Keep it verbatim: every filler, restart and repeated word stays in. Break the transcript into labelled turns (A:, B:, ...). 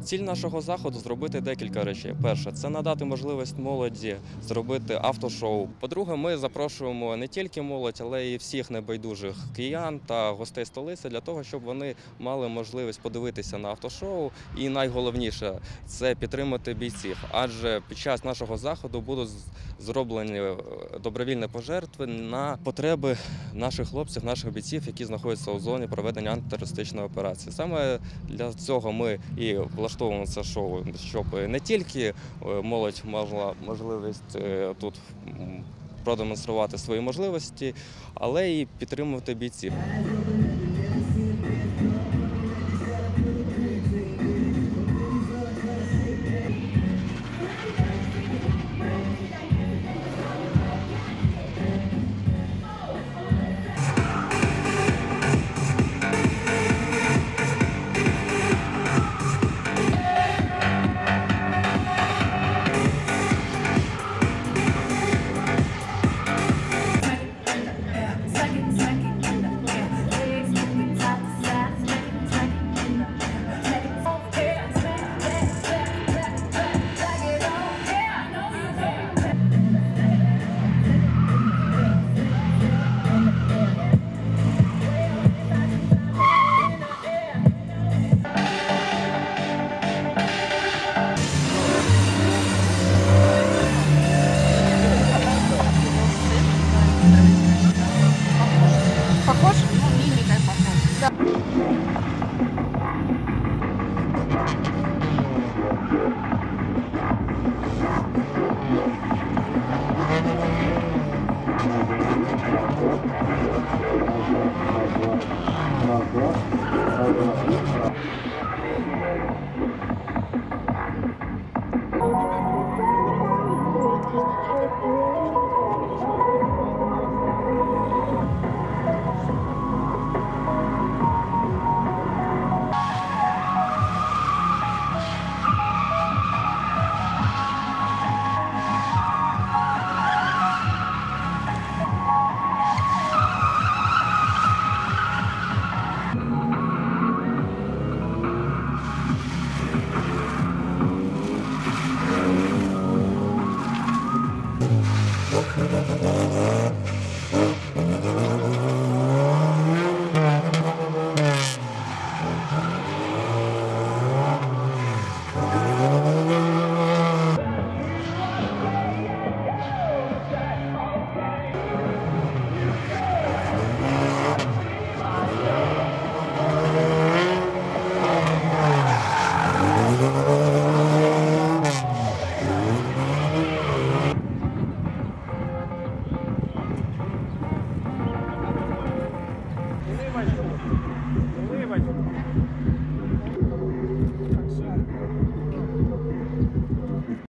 A: Ціль нашого заходу – зробити декілька речей. Перше – це надати можливість молоді зробити автошоу. По-друге, ми запрошуємо не тільки молодь, але й всіх небайдужих киян та гостей столиці для того, щоб вони мали можливість подивитися на автошоу. І найголовніше – це підтримати бійців. Адже під час нашого заходу будуть зроблені добровільні пожертви на потреби наших хлопців, наших бійців, які знаходяться у зоні проведення антитерористичної операції. Саме для цього ми і влаштовуємо це шоу, щоб не тільки молодь мала можливість тут продемонструвати свої можливості, але й підтримувати бійців.
B: Похож? Ну, мимикой похож. Да.
C: Вливать.